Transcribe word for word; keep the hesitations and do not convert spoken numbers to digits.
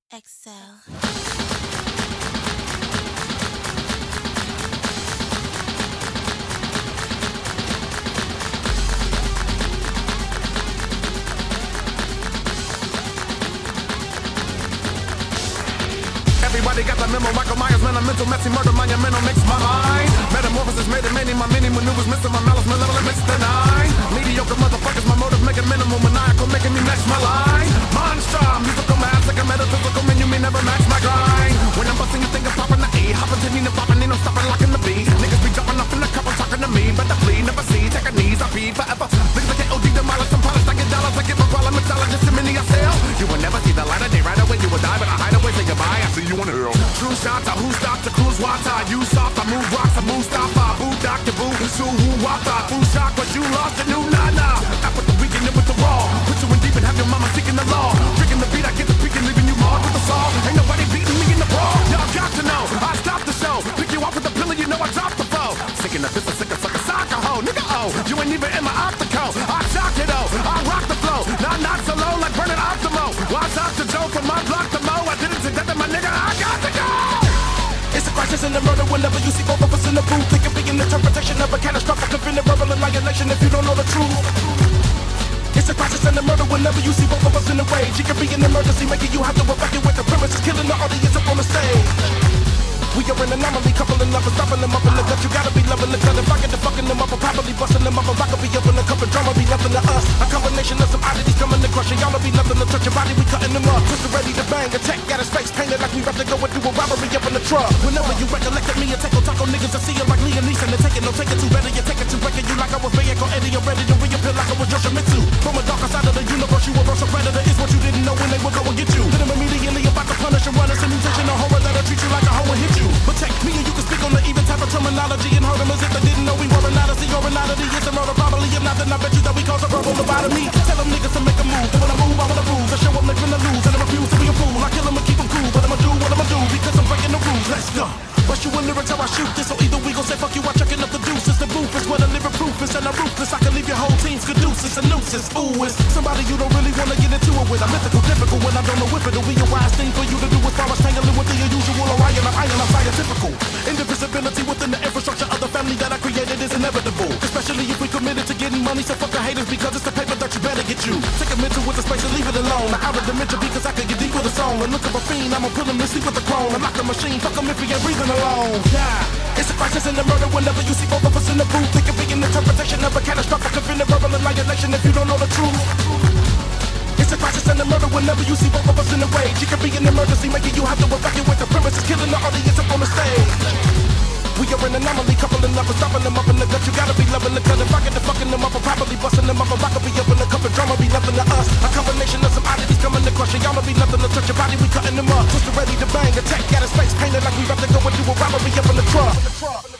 Excel. Everybody got the memo. Michael Myers, man, a mental, messy murder, monumental, mix my mind. Metamorphosis made it many, my many maneuvers, missing my malice, malevolent, mixed the nine. Mediocre motherfuckers, my motive making minimal, maniacal, making me match my line. Monster, musical mass, like a metaphysical man, you may never match my grind. When I'm busting, you think I'm popping the E, hopping to Nina, popping, ain't no stopping, locking the B. Niggas be jumping off in the couple, talking to me, better flee, never see, take a knees, I feed forever. Niggas like K O D, demolish, some polished, I get dollars, I get my problem, mixologist, a mini, I sell. You will never see the light of day, right away, you will die, but I hide away, say goodbye, I see you in hell. True shots, I who stopped the cruise water. You soft, I move rocks, I move stop, I boo doctor boo. So who wata, food shock, but you lost the new nana. I put the weekend in with the raw. Put you in deep and have your mama seeking the law. Freaking the beat, I get the peak and leaving you marred with the saw. Ain't nobody beating me in the brawl. Y'all got to know, I stopped the show. Pick you up with the pillar, you know I dropped the foe. Sicking the fist, a sick, a sucker, soccer hoe. Nigga, oh, you ain't even in my octaco. I shock it, oh, I rock the flow. Not, not so low like burning Optimo. Watch out to Joe from my block to Mo. I did it to death, my nigga, I got to go. It's a crisis and a murder whenever you see both of us in the booth. It could be an interpretation of a catastrophic event, a verbal annihilation if you don't know the truth. It's a crisis and a murder whenever you see both of us in the rage. It could be an emergency, making you have to evacuate the premises, killing the audience up on the stage. We are an anomaly, coupling up and stopping them up in the gut. You gotta be loving the cut. If I get to fucking them up, I'm probably busting them up. If I could be up in the cup of drama, be nothing to us. A combination of some oddities coming to crush. Y'all be nothing to touch your body, we cutting them up. Twisted ready to bang, attack, got his face painted like we about to go and do a robbery up in the truck. Whenever you recollect me, and tackle taco niggas, I see you like Liam Neeson. And take it, no take it too better, you take it too breaking you like I was Bayeko Eddie. You're ready to reappear like I was Yoshimitsu. From a darker side of the universe, you a versatile predator. Is what you didn't know when they would go and get you. Hit them immediately about to punish and run us. A musician, a horror that'll treat you like a hoe and hit you. But take me and you can speak on the even type of terminology and hurt them as if they didn't know we were an odyssey or an oddity. It's a murder probably, if not then I bet you that we cause a verbal lobotomy. Tell them niggas to make a move, but when I move, I wanna bruise. I show them they're gonna lose, and I refuse to be a fool. I kill them and keep them cool, but I'ma do what I'ma do because I'm breaking the rules. Let's go. Bust you in lyrics how I shoot this, so either we gon' say fuck you, I'm chucking up the deuces. The roof is where the living proof is, and I'm ruthless. I can leave your whole team caduceus and nuisance. Ooh, it's somebody you don't really wanna get into it with. I'm mythical, difficult when I don't know if it'll be a wise thing for you to do as far as tangling with the unusual Orion. I'm iron, I'm scientifical. Indivisibility within the infrastructure of the family that I created is inevitable. Especially if we committed to getting money, so fuck the haters because it's the paper that you better get you. Take a mental with the space and leave it alone. Out of dimension because I can get deep with a song. And look up a fiend, I'ma put him to sleep with the clone. Unlock the machine, fuck him if he ain't breathing alone. Yeah, it's a crisis and a murder whenever you see both of us in the booth. It could be an interpretation of a catastrophic event, a verbal annihilation if you don't know the truth. It's a crisis and a murder whenever you see both of us in the rage. It could be an emergency, making you have to evacuate the premises, killing the audience up on the stage. We are an anomaly, coupling up and stopping them up in the gut. You gotta be loving the cut. If I get to fucking them up, I'm probably busting them up. If I could be up in the cup of drama, be nothing to us. A combination of some oddities coming to crush. Y'all be nothing to touch your body, we cutting them up. Twisted ready to bang, attack, got his face painted like we about to go and do a robbery up in the truck.